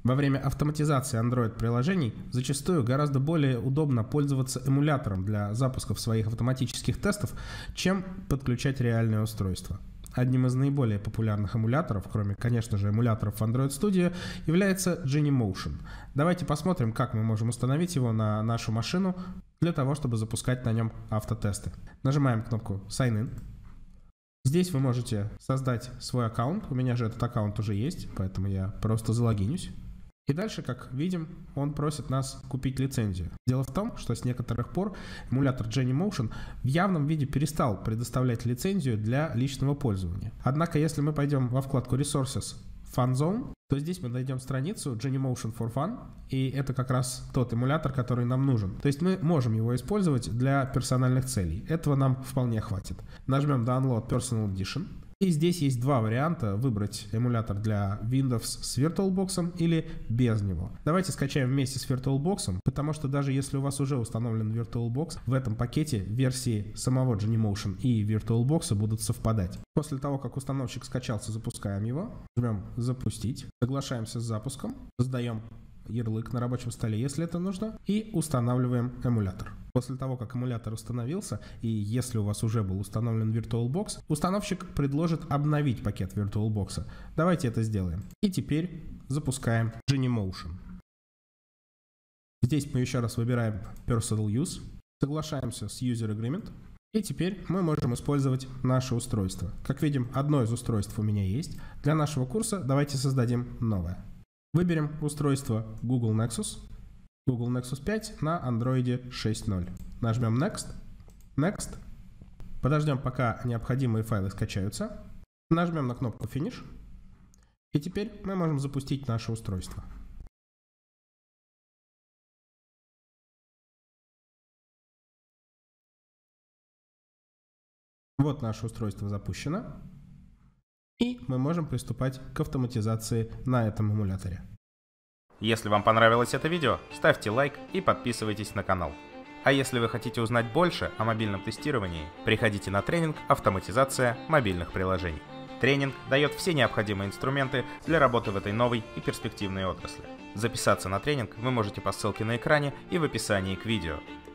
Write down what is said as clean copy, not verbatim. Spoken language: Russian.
Во время автоматизации Android-приложений зачастую гораздо более удобно пользоваться эмулятором для запусков своих автоматических тестов, чем подключать реальное устройство. Одним из наиболее популярных эмуляторов, кроме, конечно же, эмуляторов Android Studio, является Genymotion. Давайте посмотрим, как мы можем установить его на нашу машину для того, чтобы запускать на нем автотесты. Нажимаем кнопку Sign In. Здесь вы можете создать свой аккаунт. У меня же этот аккаунт уже есть, поэтому я просто залогинюсь. И дальше, как видим, он просит нас купить лицензию. Дело в том, что с некоторых пор эмулятор Genymotion в явном виде перестал предоставлять лицензию для личного пользования. Однако, если мы пойдем во вкладку Resources Fun Zone, то здесь мы найдем страницу Genymotion for Fun, и это как раз тот эмулятор, который нам нужен. То есть мы можем его использовать для персональных целей. Этого нам вполне хватит. Нажмем Download Personal Edition. И здесь есть два варианта: выбрать эмулятор для Windows с VirtualBox или без него. Давайте скачаем вместе с VirtualBox, потому что даже если у вас уже установлен VirtualBox, в этом пакете версии самого Genymotion и VirtualBox будут совпадать. После того, как установщик скачался, запускаем его, жмем «Запустить», соглашаемся с запуском, создаем ярлык на рабочем столе, если это нужно, и устанавливаем эмулятор. После того, как эмулятор установился, и если у вас уже был установлен VirtualBox, установщик предложит обновить пакет VirtualBox. Давайте это сделаем. И теперь запускаем Genymotion. Здесь мы еще раз выбираем Personal Use, соглашаемся с User Agreement, и теперь мы можем использовать наше устройство. Как видим, одно из устройств у меня есть. Для нашего курса давайте создадим новое. Выберем устройство Google Nexus 5 на Android 6.0. Нажмем Next. Next. Подождем, пока необходимые файлы скачаются. Нажмем на кнопку Finish. И теперь мы можем запустить наше устройство. Вот наше устройство запущено. И мы можем приступать к автоматизации на этом эмуляторе. Если вам понравилось это видео, ставьте лайк и подписывайтесь на канал. А если вы хотите узнать больше о мобильном тестировании, приходите на тренинг «Автоматизация мобильных приложений». Тренинг дает все необходимые инструменты для работы в этой новой и перспективной отрасли. Записаться на тренинг вы можете по ссылке на экране и в описании к видео.